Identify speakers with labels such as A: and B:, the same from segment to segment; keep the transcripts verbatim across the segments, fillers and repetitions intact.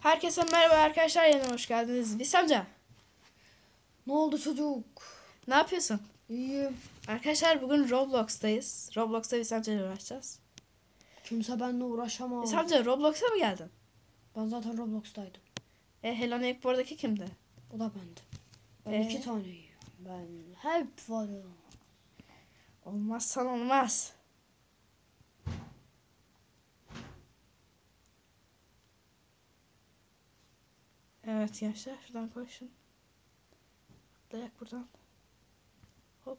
A: Herkese merhaba arkadaşlar, yine hoş geldiniz. Biz amca.
B: Ne oldu çocuk?
A: Ne yapıyorsun?
B: İyiyim.
A: Arkadaşlar bugün Roblox'tayız. Roblox'ta biz amcayla uğraşacağız.
B: Kimse benimle uğraşamaz.
A: Biz amca Roblox'a mı geldin?
B: Ben zaten Roblox'taydım.
A: E Hello Neighbor'daki kimdi?
B: O da bendim. Ben
A: Ee?
B: iki taneyim. Ben hep varım.
A: Olmazsan olmaz. Evet gençler, şuradan koşun. Atlayak buradan. Hop.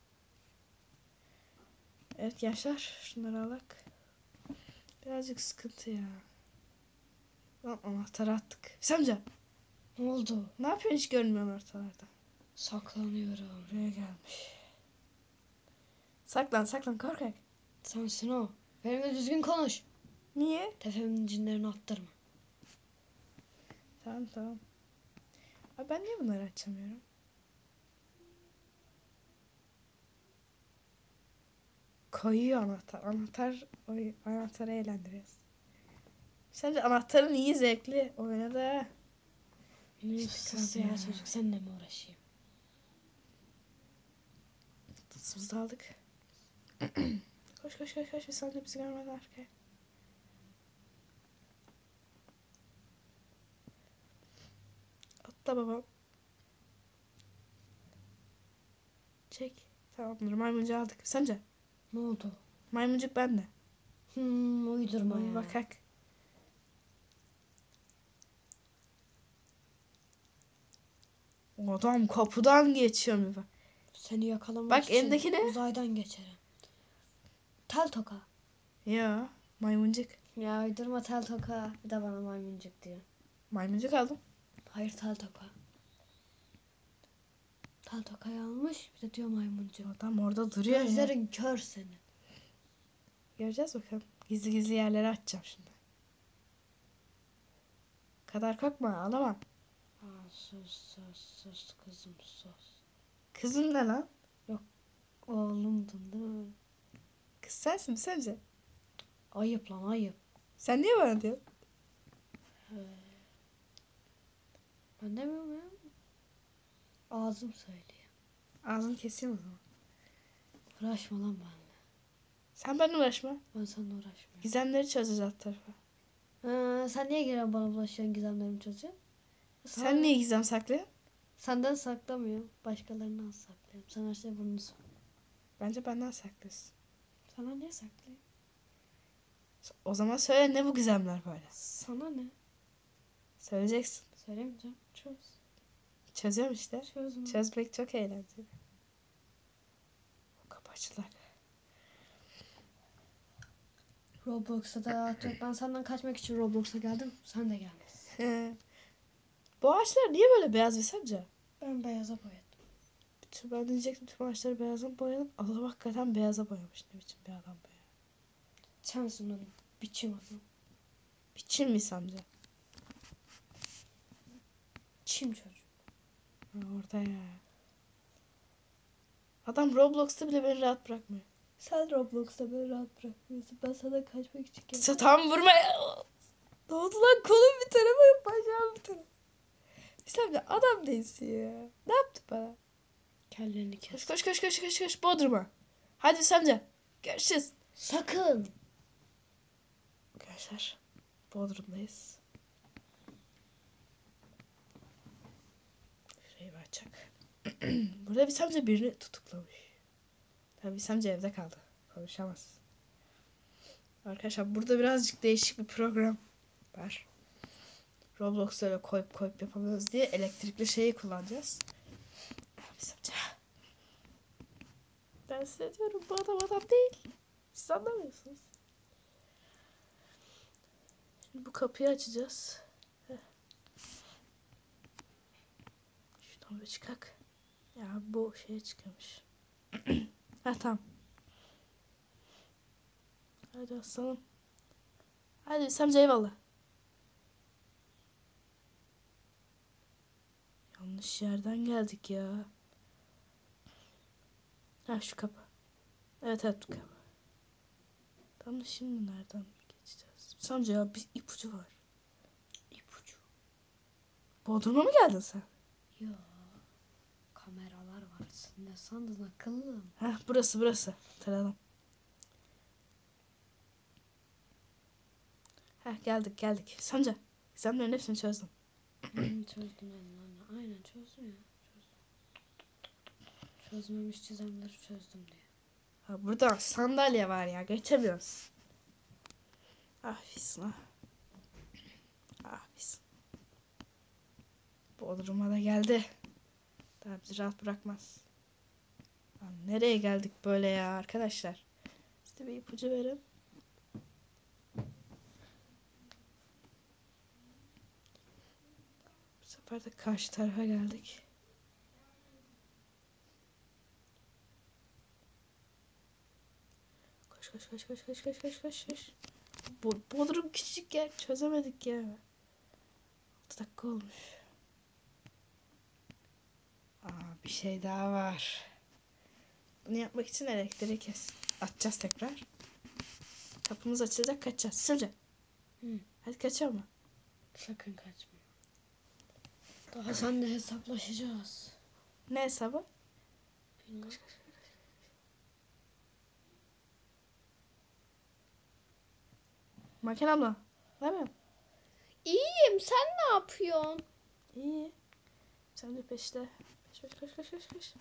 A: Evet gençler, şunları alak. Birazcık sıkıntı ya. Lan anahtarı attık. Biz amca,
B: Ne oldu?
A: ne yapıyorsun, hiç görünmüyorsun ortalarda.
B: Saklanıyorum.
A: Buraya gelmiş. Saklan saklan korkak.
B: Sensin o. Benimle düzgün konuş.
A: Niye?
B: Tefemin cinlerini attırma.
A: Tamam tamam. Abi ben niye bunları açamıyorum? Koyuyor anahtar. Anahtar oy, anahtarı eğlendiriyoruz. Sence anahtarın iyi zevkli oyuna da.
B: Ne
A: Sus
B: sıkıntı
A: ya.
B: ya çocuk, seninle mi uğraşayım?
A: Tutsuz da aldık. Koş koş koş koş. Bir saniye bizi görmeden arkaya. Atla babam. Çek. Tamamdır, maymuncu aldık. Sence?
B: Ne oldu?
A: Maymuncuk bende.
B: Hmm, uydurma ya.
A: Bakak. Adam kapıdan geçiyor mu bak.
B: Seni yakalamak
A: Bak,
B: için
A: elindeki ne?
B: uzaydan geçerim. Tel toka.
A: Ya maymuncuk.
B: Ya uydurma, tel toka. Bir de bana maymuncuk diyor.
A: Maymuncuk aldım.
B: Hayır, tel toka. Tel tokayı almış, bir de diyor maymuncuk.
A: Adam orada duruyor ya.
B: Gözlerin kör senin.
A: Göreceğiz bakalım. Gizli gizli yerlere açacağım şimdi. Kadar korkma, alamam.
B: Aa, sus sus sus kızım sus.
A: Kızım ne lan?
B: Oğlumdun değil mi?
A: Kız sensin mi sence?
B: Ayıp lan, ayıp.
A: Sen niye bana diyorsun?
B: Ben demiyorum ya. Ağzım söylüyor.
A: Ağzını keseyim o zaman.
B: Uğraşma lan benimle.
A: Sen benimle uğraşma.
B: Ben seninle uğraşmıyorum.
A: Gizemleri çözeceğiz alt tarafa.
B: Ha, sen niye geliyorsun bana bulaşıyorsun, gizemlerimi çözüyorsun? Sen,
A: Sen niye gizem saklıyorsun?
B: Senden saklamıyorum. Başkalarından saklıyorum. Sen her şeyi bunu sor.
A: Bence benden saklıyorsun.
B: Sana niye saklayayım?
A: O zaman söyle, ne bu gizemler böyle?
B: Sana ne?
A: Söyleyeceksin.
B: Söylemeyeceğim. Çöz.
A: Çözüyorum işte.
B: Çözme.
A: Çözmek çok eğlenceli. O kapı açılır.
B: Roblox'a da artık ben senden kaçmak için Roblox'a geldim. Sen de gelmesin.
A: Bu ağaçlar niye böyle beyaz bir sence?
B: Ben beyaza boyadım.
A: Bütün, ben diyecektim tüm ağaçları beyaza mı boyadım? Adam hakikaten beyaza boyamış. Ne biçim bir adam be ya.
B: Sensin onun biçim adam.
A: Biçim mi amca?
B: Çim çocuk.
A: Ha, orada ya. Adam Roblox'ta bile beni rahat bırakmıyor.
B: Sen Roblox'ta beni rahat bırakmıyorsun. Ben sana kaçmak için geldim.
A: Sen tam vurma ya. Ne oldu lan? Kolum bir tarafa, bacağım bir tarafa. Sen de adam değilsin ya. Ne yaptı bana?
B: Kellerini
A: Koş
B: kes.
A: koş koş koş koş koş Bodrum'a. Hadi Samca. Görüşürüz.
B: Sakın.
A: Arkadaşlar Bodrum'dayız. Şurayı bir açacak. Burada bir Samca birini tutuklamış. Tabii bir Samca evde kaldı. Konuşamaz. Arkadaşlar burada birazcık değişik bir program var. Roblox'ta öyle koyup koyup yapamıyoruz diye elektrikli şeyi kullanacağız. Bir Samca. Ben size diyorum, bu adam adam değil. Siz anlamıyorsunuz. Şimdi bu kapıyı açacağız. Heh. Şuradan bir çıkak. Ya bu şeye çıkıyormuş. Ha tamam. Hadi aslanım. Hadi Samca, eyvallah. Yanlış yerden geldik ya. Ha şu kapı. Evet evet bu kapı. Tam da şimdi nereden geçeceğiz? Samca ya, bir ipucu var.
B: İpucu.
A: Bodrum'a mı geldin sen?
B: Yo. Kameralar var. Sen ne sandın akıllım?
A: Heh, burası burası. Hatırladım. Heh, geldik geldik. Sence examlerin hepsini çözdüm.
B: Hmm, çözdüm ben. Aynen çözdüm ya. Çözdüm. Çözmemiş çizimleri çözdüm diye.
A: Ha, burada sandalye var ya. Geçemiyoruz. Ah pis ah. Ah pis. Bodrum'a da geldi. Daha bizi rahat bırakmaz. Lan nereye geldik böyle ya arkadaşlar? Size bir ipucu verin. Bu sefer de karşı tarafa geldik. Koş koş koş koş koş koş koş koş koş. Bo- Bodrum küçük yer, çözemedik ya. altı dakika olmuş. Aa, bir şey daha var. Bunu yapmak için elektriği kes. Açacağız tekrar. Kapımız açılacak, kaçacağız. Sizce?
B: Hı.
A: Hadi kaçalım.
B: Sakın kaçma. Daha seninle hesaplaşacağız.
A: Ne hesabı?
B: Bilmem.
A: Makine abla. Ne yapıyorsun?
B: İyiyim. Sen ne yapıyorsun?
A: İyi. Sen de peşte. Peş peş peş peş peş peş.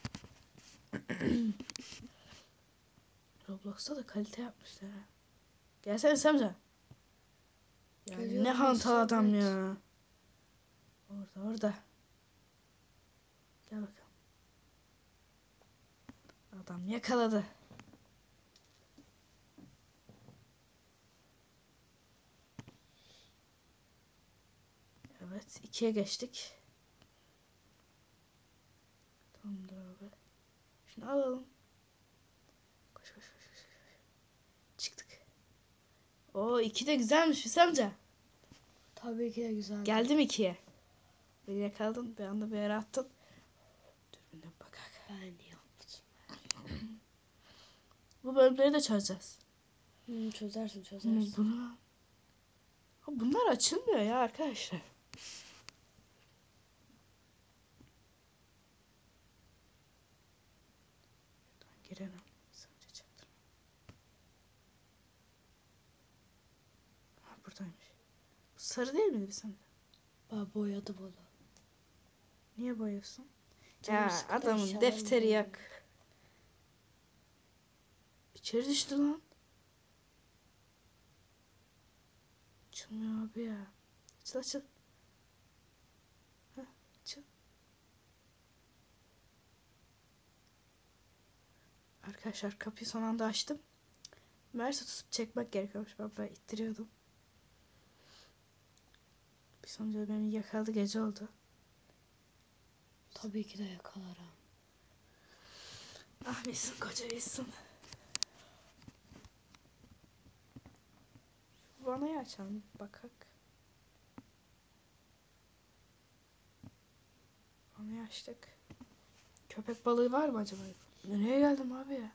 A: Roblox'ta da kalite yapmışlar ha. Gelsene Semca. Ya
B: Geliyorum,
A: ne hantal adam
B: Samet.
A: ya. Orada orada. Gel bakalım. Adam yakaladı. Evet, ikiye geçtik. Tamamdır abi. Şunu alalım. Koş koş koş koş. koş. Çıktık. Oo, iki de güzelmiş Hüsam amca.
B: Tabii ki de güzel.
A: Geldim ikiye. Beni yakaladın, bir anda bir yere attın. Dürbünden bakak.
B: Ben yaptım.
A: Bu bölümleri de çözeceğiz.
B: Hmm, çözersin
A: Ama
B: çözersin.
A: bunu... Ha, bunlar açılmıyor ya arkadaşlar. Şuradan girelim. Sadece çaktırma. Ha, buradaymış. Bu sarı değil miydi bir sende?
B: Ben boyadım onu.
A: Niye boyuyorsun?
B: Canım
A: Ya
B: sıkıldı,
A: adamın
B: eşyalarımı
A: defteri
B: boyadım.
A: yak. İçeri düştü lan. Açılmıyor abi ya. Açıl açıl. Heh, açıl. Arkadaşlar kapıyı son anda açtım. Meğerse tutup çekmek gerekiyormuş. Ben böyle ittiriyordum. Bir sonucu beni yakaladı, gece oldu.
B: Tabii ki de yakalarım.
A: Ah bilsin koca bilsin. Şu vanayı açalım bakak. Vanayı açtık. Köpek balığı var mı acaba? Nereye geldim abi ya?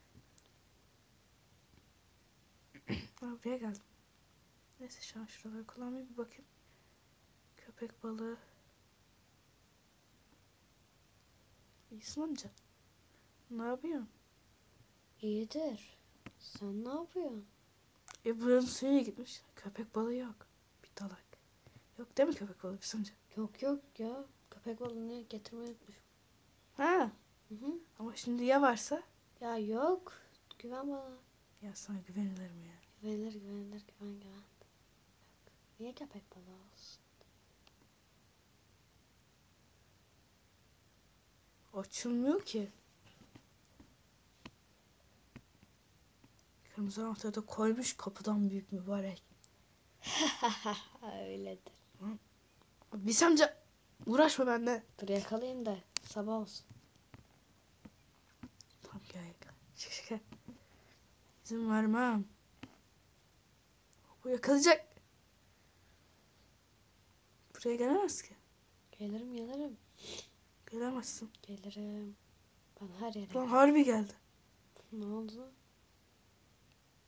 A: Ha, buraya geldim. Neyse şu an şuraları kullanmayayım bir bakayım. Köpek balığı. İyisin amca. Ne yapıyorsun?
B: İyidir. Sen ne yapıyorsun?
A: E buranın suyu gitmiş. Köpek balığı yok. Bir dalak. Yok değil mi köpek balığı bir amca?
B: Yok yok ya. Köpek balığını getirmeyi unutmuşum.
A: Ha.
B: Hı hı.
A: Ama şimdi ya varsa?
B: Ya yok. Güven bana.
A: Ya sana güvenilir mi ya?
B: Güvenilir güvenilir güven güven. Yok. Niye köpek balığı olsun?
A: Açılmıyor ki. Kırmızı anahtarı da koymuş kapıdan büyük mübarek.
B: Öyledir.
A: Bir amca uğraşma bende.
B: Dur yakalayayım da sabah olsun.
A: Tamam gel yakala. Çık çık gel. İzin vermem. Bu yakalayacak. Buraya gelemez ki.
B: Gelirim gelirim.
A: Gelemezsin.
B: Gelirim. Ben her yere
A: Lan
B: gelirim.
A: harbi geldi.
B: Ne oldu?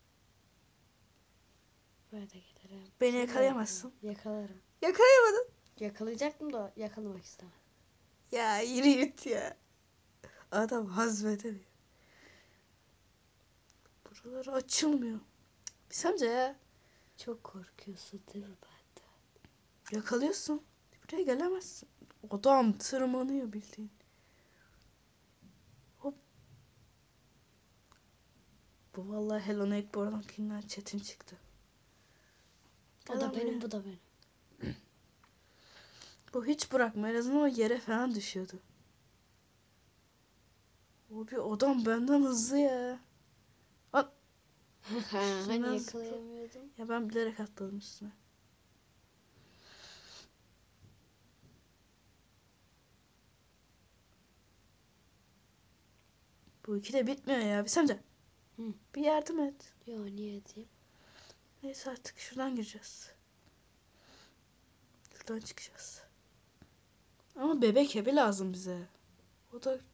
B: Buraya da gelirim.
A: Beni
B: Seni de
A: yakalayamazsın.
B: yakalarım. Yakalarım.
A: Yakalayamadın.
B: Yakalayacaktım da yakalamak istemem.
A: Ya yürü git ya. Adam hazmedemiyor. Buraları açılmıyor. Bir sence ya.
B: Çok korkuyorsun değil mi benden?
A: Yakalıyorsun. Buraya gelemezsin. Adam tırmanıyor bildiğin. Hop. Bu vallahi Hello Neighbor'dankinden çetin çıktı.
B: O da benim, bu da benim.
A: Bu hiç bırakma. En azından o yere falan düşüyordu. O bir adam benden hızlı ya. At.
B: Hani
A: Nasıl-
B: yakalayamıyordum.
A: Ya ben bilerek atladım üstüne. Bu iki de bitmiyor ya. Bir sence?
B: Hı.
A: Bir yardım et.
B: Yo, niye edeyim?
A: Neyse artık şuradan gireceğiz. Şuradan çıkacağız. Ama bebek evi lazım bize. O da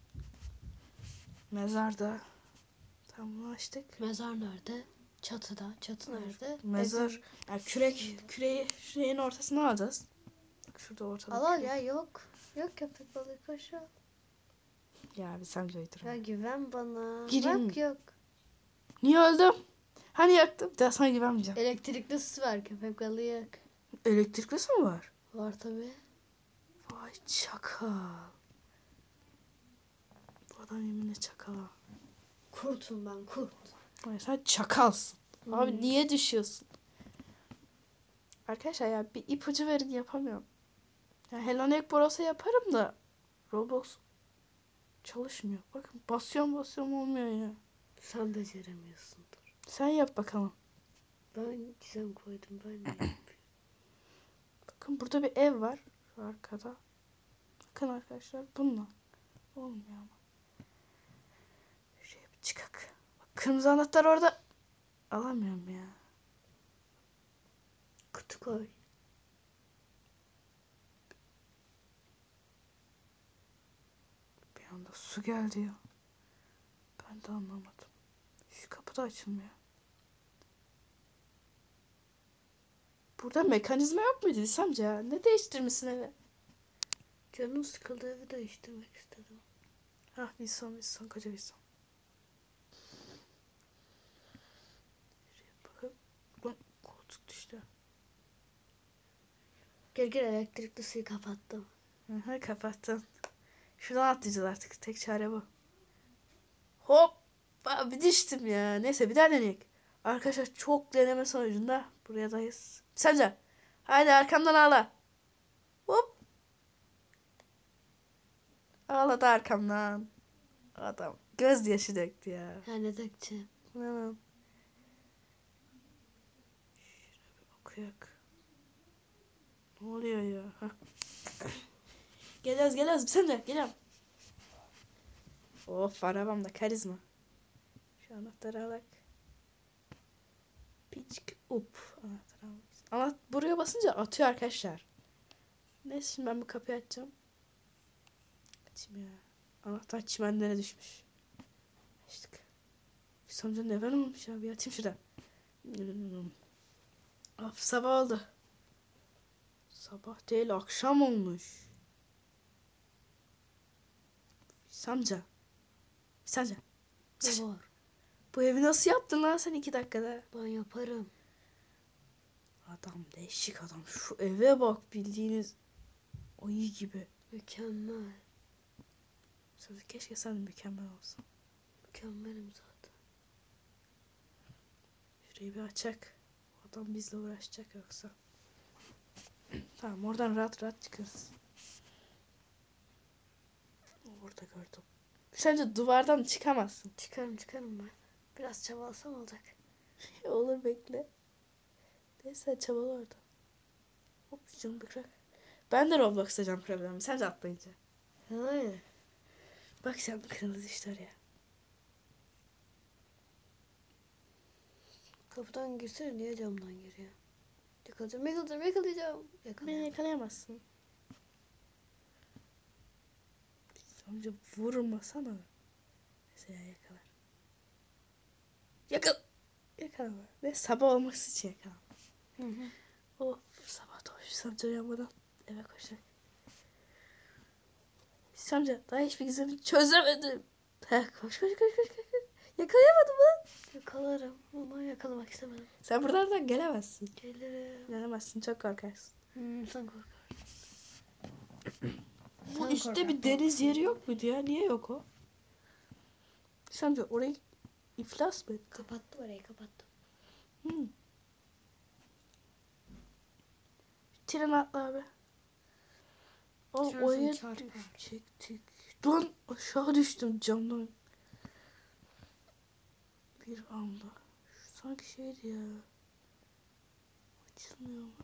A: mezarda. Tamam bunu açtık.
B: Mezar nerede? Çatıda. Çatı nerede?
A: Mezar.
B: Evin-
A: Yani kürek, küreği şeyin ortasına alacağız. Bak şurada ortada.
B: Al al
A: kürek.
B: ya, yok. Yok köpek balığı koşu.
A: Ya bir sen uydur.
B: Ya güven bana.
A: Gireyim
B: Bak
A: mi?
B: yok.
A: Niye öldüm? Hani yaktım? Bir daha sana güvenmeyeceğim.
B: Elektrikli su var, köpek balığı yok.
A: Elektriklisi mi var?
B: Var tabi.
A: Vay çakal. Bu adam yeminle çakal ha.
B: Kurtum ben, kurt.
A: Vay sen çakalsın.
B: Hmm.
A: Abi niye düşüyorsun? Arkadaşlar ya bir ipucu verin yapamıyorum. Ya Hello Neighbor olsa yaparım da Roblox çalışmıyor. Bakın basıyorum basıyorum olmuyor ya.
B: Sen beceremiyorsundur.
A: Sen yap bakalım.
B: Ben gizem koydum, ben ne yapayım?
A: Bakın burada bir ev var. Şu arkada. Bakın arkadaşlar bununla. Olmuyor ama. Şuraya bir çıkak. Bak, kırmızı anahtar orada. Alamıyorum ya.
B: Kutu koy.
A: Bir anda su geldi ya. Ben de anlamadım. Şu kapı da açılmıyor. Burada mekanizma yok muydu Lisemce ya? Ne değiştirmişsin eve?
B: Canım sıkıldı, evi değiştirmek istedim.
A: Hah Wilson Wilson koca Wilson. Şuraya bakın. Ulan koltuk düştü.
B: Gel gel, elektrikli suyu kapattım.
A: Aha kapattın. Şuradan atlayacağız artık. Tek çare bu. Hop. Bir düştüm ya. Neyse bir daha deneyelim. Arkadaşlar çok deneme sonucunda buradayız. Sence? Haydi arkamdan ağla. Hop. Ağladı arkamdan. Adam gözyaşı döktü ya.
B: Ha, ne dökeceğim?
A: Hemen. Şöyle bir okuyak. Ne oluyor ya? Hah. Geliyoruz geliyoruz. Sen de geliyorum. Of arabamda karizma. Şu anahtarı alak. Piçk up. Anahtarı almak. Ana buraya basınca atıyor arkadaşlar. Neyse şimdi ben bu kapıyı açacağım. Açayım ya. Anahtar çimenlere düşmüş. Açtık. Samca neden olmuş ya? Bir atayım şuradan. Of sabah oldu. Sabah değil akşam olmuş. Samca. Samca.
B: Ne var?
A: Bu evi nasıl yaptın lan sen iki dakikada?
B: Ben yaparım.
A: Adam değişik adam. Şu eve bak bildiğiniz ayı gibi.
B: Mükemmel.
A: Sözü keşke sen de mükemmel olsan.
B: Mükemmelim zaten.
A: Şurayı bir açak. Adam bizle uğraşacak yoksa. Tamam oradan rahat rahat çıkarız. Orada gördüm. Sence duvardan çıkamazsın.
B: Çıkarım çıkarım ben. Biraz çabalasam olacak.
A: Olur bekle. Neyse çabalı orada. Hop canım bırak. Ben de Roblox açacağım problemi. Sence atlayınca.
B: Hayır.
A: Bak sen kırmızı işte oraya.
B: Kapıdan girsene, niye camdan giriyor? Yakalayacağım, yakalayacağım, yakalayacağım.
A: Beni
B: Yakalayacağım.
A: yakalayamazsın. Amca vurmasana. Mesela yakalar. Yakal. Yakalama. Ve sabah olması için yakalama.
B: Hı hı.
A: Of sabah doğmuş amca uyanmadan. Eve koşarak. Hüsnü amca daha hiçbir gizemi çözemedim. Ha, koş koş koş koş koş. Yakalayamadım lan.
B: Yakalarım ama yakalamak istemedim.
A: Sen buralardan gelemezsin.
B: Gelirim.
A: Gelemezsin, çok korkarsın.
B: Hmm, sen korkarsın.
A: Bu
B: Sen
A: üstte
B: korkak,
A: bir deniz
B: korkak.
A: yeri yok muydu ya? Niye yok o? Hüsnü amca orayı iflas mı etti?
B: Kapattım orayı kapattım.
A: Hmm. Tren atla abi. O
B: Tren
A: oraya
B: seni çarpar.
A: düşecektik. Lan aşağı düştüm camdan. Bir anda. Şu sanki şeydi ya. Açılmıyor mu?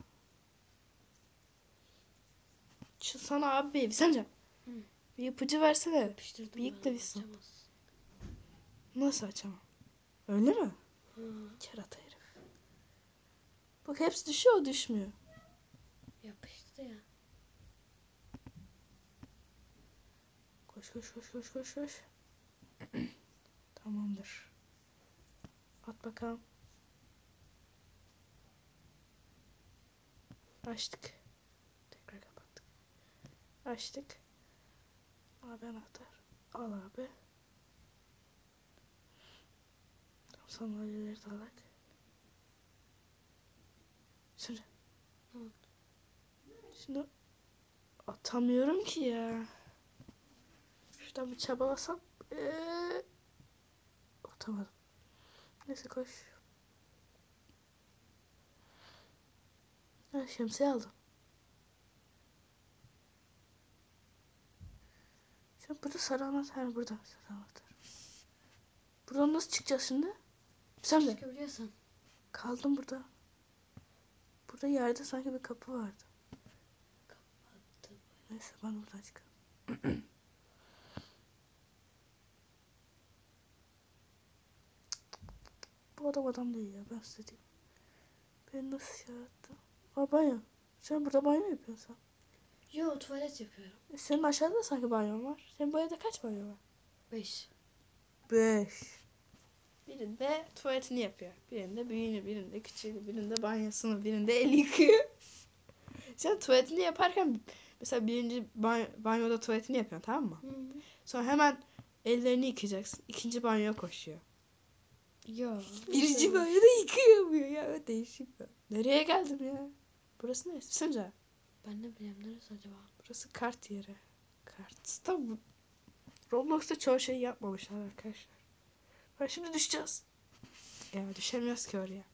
A: Açılsana abi. Sence?
B: Hı.
A: Bir ipucu versene.
B: Yapıştırdım
A: Büyük
B: ben,
A: de bir son.
B: açamaz.
A: Nasıl açamam? Öyle mi?
B: Hı.
A: Kerata herif. Bak hepsi düşüyor, o düşmüyor.
B: Yapıştı ya.
A: Koş koş koş koş koş koş. Tamamdır. At bakalım. Açtık. Tekrar kapattık. Açtık. Abi anahtar. Al abi. Tamam, sandalyeleri de alak. Şimdi.
B: Hı.
A: Şimdi atamıyorum ki ya. Şuradan bir çabalasam. Ee, atamadım. Neyse koş. Ha, şemsiye aldım. Şimdi burada sarı anahtar. Burada sarı anahtar. Buradan nasıl çıkacağız şimdi? Sen de.
B: Çıkabiliyorsan.
A: Kaldım burada. Burada yerde sanki bir kapı vardı.
B: Kapattım.
A: Neyse ben buradan çıkalım. Bu adam adam değil ya, ben size diyeyim. Beni nasıl şey yaptı? Aa, banyo. Sen burada banyo yapıyorsun sen.
B: Yo tuvalet yapıyorum.
A: E, senin aşağıda da sanki banyon var. Senin bu evde kaç banyo var?
B: Beş.
A: Beş. Birinde tuvaletini yapıyor. Birinde büyüğünü, birinde küçüğünü, birinde banyosunu, birinde el yıkıyor. Sen tuvaletini yaparken mesela birinci banyo, banyoda tuvaletini yapıyorsun, tamam mı?
B: Hı.
A: Sonra hemen ellerini yıkayacaksın. İkinci banyoya koşuyor.
B: Yo.
A: Birinci banyoda yıkayamıyor ya. Değişik bir. Nereye geldim ya? Burası neresi? Sence?
B: Ben ne bileyim neresi acaba?
A: Burası kart yeri. Kart. Tam Roblox'ta çoğu şeyi yapmamışlar arkadaşlar. Ben şimdi düşeceğiz. Ya düşemiyoruz ki oraya.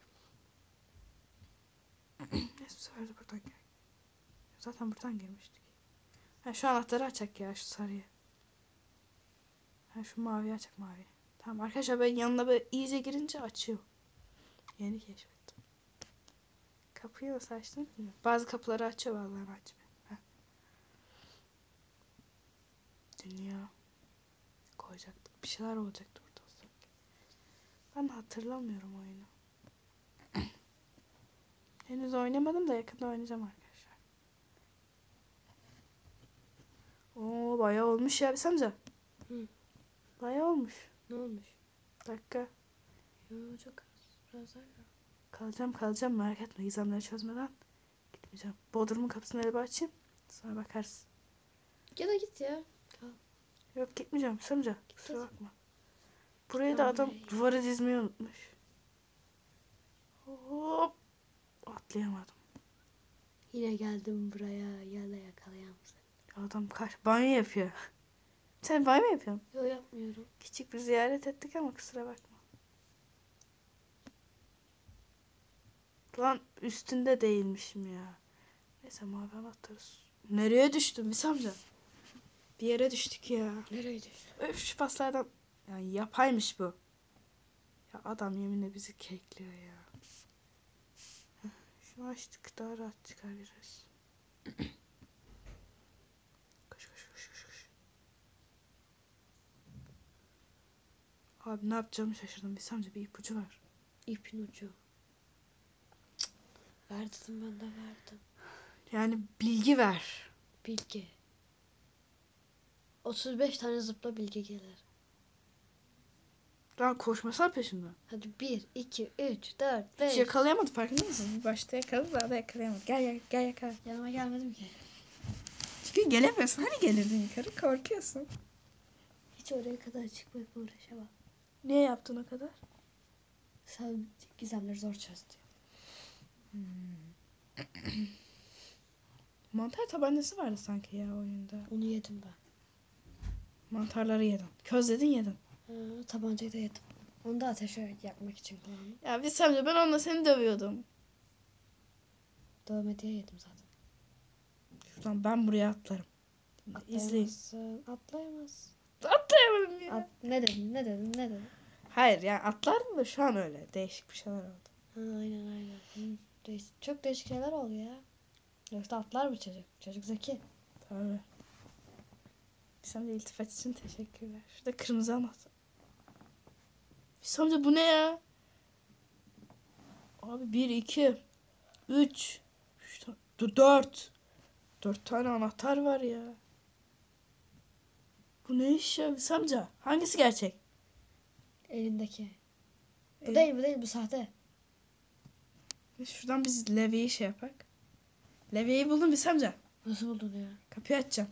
A: Neyse bu sefer de buradan gel. Zaten buradan girmiştik. Ha, şu anahtarı açak ya, şu sarıyı. Ha, şu maviyi açak, mavi. Tamam arkadaşlar, ben yanına böyle iyice girince açıyor. Yeni keşfettim. Kapıyı nasıl açtım bilmiyorum. Bazı kapıları açıyor, bazılarını açmıyor. Heh. Dünya. Koyacaktık. Bir şeyler olacaktı burada. Ben hatırlamıyorum oyunu. Henüz oynamadım da yakında oynayacağım arkadaşlar. Oo, bayağı olmuş ya. Samca.
B: Hı.
A: Bayağı olmuş.
B: Ne olmuş?
A: Dakika.
B: Yo çok az. Biraz daha ya.
A: Kalacağım kalacağım, merak etme. Gizemleri çözmeden gitmeyeceğim. Bodrumun kapısını öyle bir açayım. Sonra bakarsın.
B: Ya da git ya. Kal.
A: Yok gitmeyeceğim Samca. Kusura
B: Git.
A: bakma. Buraya da
B: Tamam,
A: adam
B: iyi.
A: duvara dizmeyi unutmuş. Hop. Atlayamadım.
B: Yine geldim buraya. Yana yakalayam seni.
A: Adam kaç banyo yapıyor. Sen banyo mı yapıyorsun?
B: Yo yapmıyorum.
A: Küçük bir ziyaret ettik ama kusura bakma. Lan üstünde değilmişim ya. Neyse mavi anahtarız. Nereye düştüm Mis amca? Bir yere düştük ya.
B: Nereydi?
A: Öf, şu paslardan. Yani yapaymış bu. Ya adam yeminle bizi kekliyor ya. Heh, şunu açtık, daha rahat çıkabiliriz. Koş koş koş koş koş. Abi ne yapacağımı şaşırdım. Mis amca bir ipucu var.
B: İpin ucu. Ver dedim ben de verdim.
A: Yani bilgi ver.
B: Bilgi. otuz beş tane zıpla bilgi gelir.
A: Lan koşmasana peşinden.
B: Hadi bir, iki, üç, dört,
A: Hiç
B: beş.
A: yakalayamadı, farkında mısın? Bir başta yakaladı, daha da yakalayamadı. Gel gel gel yakala.
B: Yanıma gelmedim ki.
A: Çünkü gelemiyorsun. Hani gelirdin yukarı, korkuyorsun.
B: Hiç oraya kadar çıkmakla uğraşamam.
A: Niye yaptın o kadar?
B: Sen gizemleri zor çözdü.
A: Mantar tabancası vardı sanki ya oyunda.
B: Onu yedim ben.
A: Mantarları yedin. Közledin yedin.
B: Ha, tabancayı da yedim. Onu da ateşe yakmak için kullandım.
A: Ya bir amca, ben onunla seni dövüyordum.
B: Dövme diye yedim zaten.
A: Şuradan ben buraya atlarım. İzleyin.
B: Atlayamazsın. Atlayamazsın.
A: Atlayamadım ya.
B: At, ne dedin? Ne dedin? Ne dedin?
A: Hayır yani atlardım da şu an öyle. Değişik bir şeyler oldu.
B: Ha, aynen aynen. Hı, değiş- çok değişik şeyler oldu ya. Yoksa atlar mı çocuk? Çocuk zeki.
A: Tabii. Sen de iltifat için teşekkürler. Şurada kırmızı anahtar. Bir amca bu ne ya? Abi bir, iki, üç, üç tane, dört. Dört tane anahtar var ya. Bu ne iş ya bir amca? Hangisi gerçek?
B: Elindeki. Bu
A: El-
B: değil bu değil bu sahte.
A: Şuradan biz levyeyi şey yapak. Levyeyi buldum bir amca.
B: Nasıl buldun ya?
A: Kapıyı açacağım.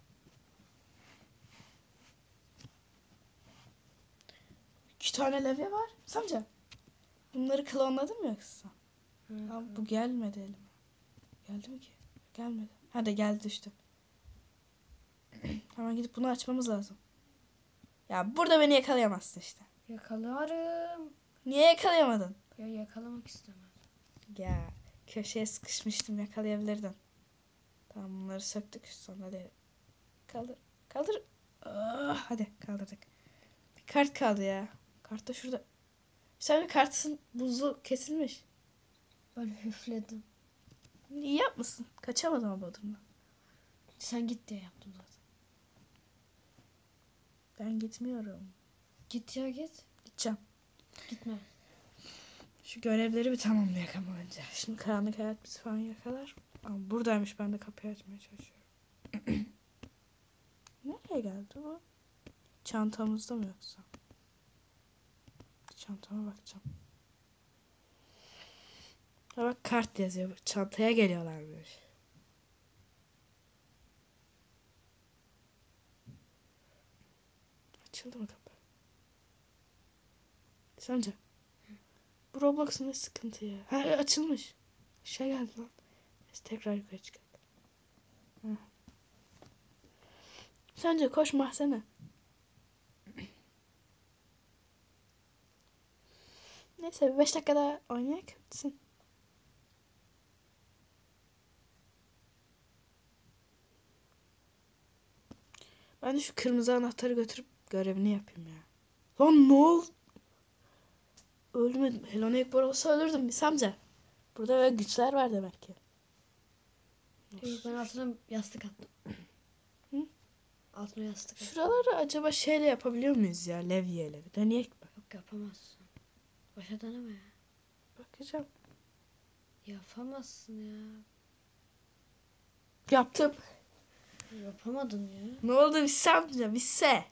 A: İki tane levye var. Samca. Bunları klonladın mı yoksa?
B: Hı,
A: Ama bu gelmedi elime. Geldi mi ki? Gelmedi. Hadi geldi düştü. Hemen gidip bunu açmamız lazım. Ya burada beni yakalayamazsın işte.
B: yakalarım.
A: Niye yakalayamadın?
B: Ya yakalamak istemem.
A: Ya köşeye sıkışmıştım, yakalayabilirdin. Tamam, bunları söktük sonra da kaldır. Kaldır. Ah, hadi kaldırdık. Bir kart kaldı ya. Kart da şurada. Sen bir kartın buzu kesilmiş.
B: Ben hüfledim.
A: İyi yapmışsın. Kaçamadım ama Bodrum'dan.
B: Sen git diye yaptım zaten.
A: Ben gitmiyorum.
B: Git ya git.
A: Gideceğim.
B: Gitme.
A: Şu görevleri bir tamamlayak ama önce. Şimdi karanlık hayat bizi falan yakalar. Ama buradaymış, ben de kapıyı açmaya çalışıyorum. Nereye geldi bu? Çantamızda mı yoksa? Çantama bakacağım. Ha bak, kart yazıyor. Çantaya geliyorlarmış. Açıldı mı kapı? Sence? Bu Roblox'un ne sıkıntı ya? Ha açılmış. Şey geldi lan. Neyse, tekrar yukarı çıkalım. Ha. Sence koş mahzene. Neyse bir beş dakika daha oynayak. Bitsin. Ben de şu kırmızı anahtarı götürüp görevini yapayım ya. Lan ne oldu? Ölmedim. Hello Neighbor olsa ölürdüm bir amca. Burada böyle güçler var demek ki.
B: İyi, ben altına yastık attım.
A: Hı?
B: Altına yastık attım.
A: Şuraları acaba şeyle yapabiliyor muyuz ya? Levyeyle. Bir deneyek mi?
B: Yok yapamazsın. Başa deneme ya.
A: Bakacağım.
B: Yapamazsın ya.
A: Yaptım.
B: Yapamadın ya.
A: Ne oldu bir amca? Bir se.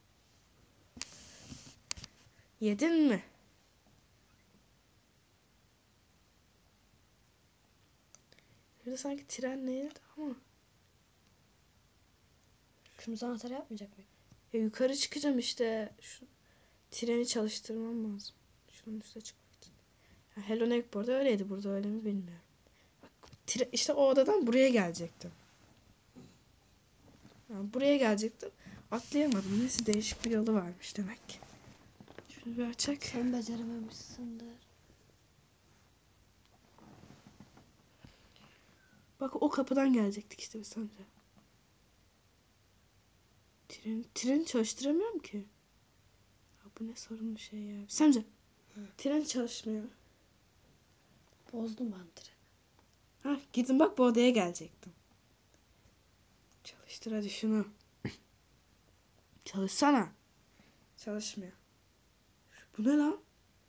A: Yedin mi? Burada sanki tren neydi ama.
B: Kırmızı anahtarı yapmayacak mıyım?
A: Ya yukarı çıkacağım işte. Şu treni çalıştırmam lazım. Şunun üstüne çıkmak için. Ya Hello Neighbor'da öyleydi. Burada öyle mi bilmiyorum. Bak, tre- işte o odadan buraya gelecektim. Yani buraya gelecektim. Atlayamadım. Neyse, değişik bir yolu varmış demek ki. Şunu bir açak.
B: Sen becerememişsindir.
A: Bak o kapıdan gelecektik işte biz amca. Tren, treni çalıştıramıyorum ki. Ya bu ne sorunlu şey ya. Biz amca. Tren çalışmıyor.
B: Bozdum ben treni.
A: Ha gidin bak, bu odaya gelecektim. Çalıştır hadi şunu. Çalışsana. Çalışmıyor. Bu ne lan?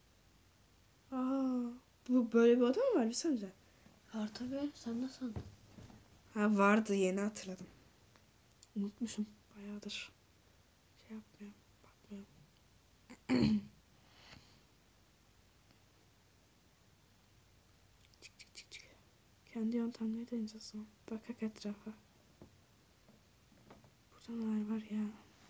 A: Aa, bu böyle bir oda mı var bir sence?
B: Var tabii. Sen ne sandın?
A: Ha vardı, yeni hatırladım. Unutmuşum bayağıdır. Şey yapmıyorum, bakmıyorum. Kendi yöntemleri deneyeceğiz sonra. Bakak etrafa. Burada neler var ya.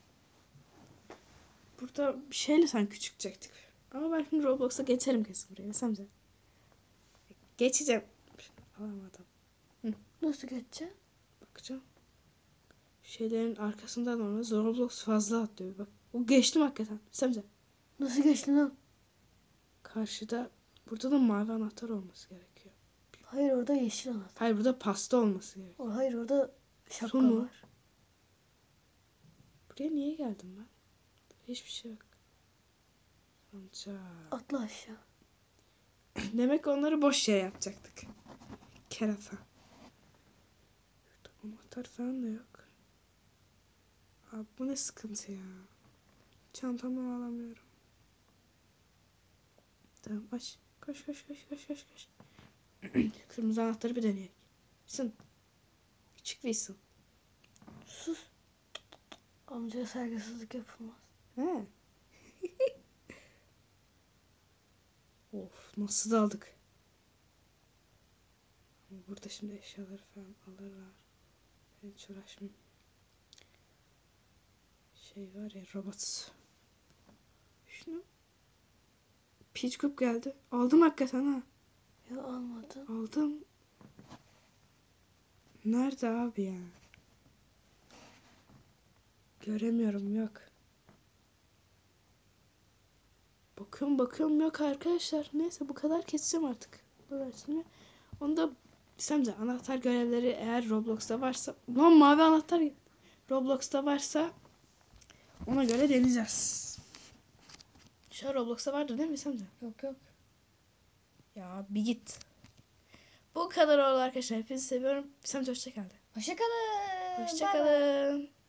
A: Burada bir şeyle sanki küçükecektik. Ama ben şimdi Roblox'a geçerim kesin buraya. Mesela geçeceğim. Alamadım.
B: Nasıl geçeceğim?
A: Bakacağım. Şeylerin arkasından ona Roblox fazla atlıyor. Bak. O geçtim hakikaten. Mesela
B: Nasıl geçtin lan?
A: karşıda burada da mavi anahtar olması gerekiyor.
B: Hayır orada yeşil anahtar.
A: Hayır burada pasta olması gerekiyor.
B: O, hayır orada şapka
A: Su mu?
B: var.
A: Buraya niye geldim ben? Hiçbir şey yok. Amca.
B: Atla aşağı.
A: Demek onları boş şey yapacaktık. Kerata. Anahtar falan da yok. Abi bu ne sıkıntı ya. Çantamdan alamıyorum. Tamam aç. Koş koş koş koş koş koş. Kırmızı anahtarı bir deneyelim. Sen. Küçük değilsin.
B: Sus. Amcaya saygısızlık yapılmaz.
A: He. Of nasıl daldık. Ama burada şimdi eşyaları falan alırlar. Ben hiç uğraşmayayım. Şey var ya robot. Şunu. Peach Cup geldi. Aldım hakikaten ha.
B: Ya almadım.
A: Aldım. Nerede abi ya? Göremiyorum yok. Bakıyorum bakıyorum yok arkadaşlar. Neyse bu kadar keseceğim artık. Bu versiyonu. Onda Semce anahtar görevleri eğer Roblox'ta varsa. Lan mavi anahtar Roblox'ta varsa ona göre deneyeceğiz. Şu an Roblox'ta vardır değil mi Semce?
B: Yok yok.
A: Ya bir git. Bu kadar oldu arkadaşlar. Hepinizi seviyorum. Semce hoşça kalın.
B: Hoşçakalın.
A: Hoşça kalın.